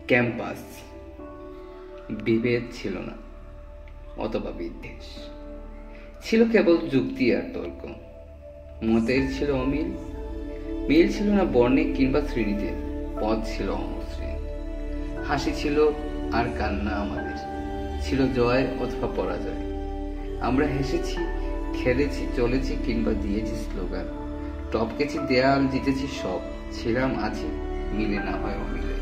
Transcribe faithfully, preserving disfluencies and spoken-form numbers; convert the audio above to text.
Campus. বিভেদ ছিল না অথবা বিদ্বেষ, ছিল কেবল যুক্তি আর তর্ক। মতের ছিল অমিল, মিল ছিল না বর্ণে কিংবা শ্রেণীতে, পথ ছিল অমসৃণ। হাসি ছিল আর কান্না আমাদের, ছিল জয় অথবা পরাজয়। আমরা হেসেছি, খেলেছি, চলেছি কিংবা দিয়েছি স্লোগান, টপকেছি দেয়াল, জিতেছি সব, ছিলাম আছি, মিলে না হয় অমিলে।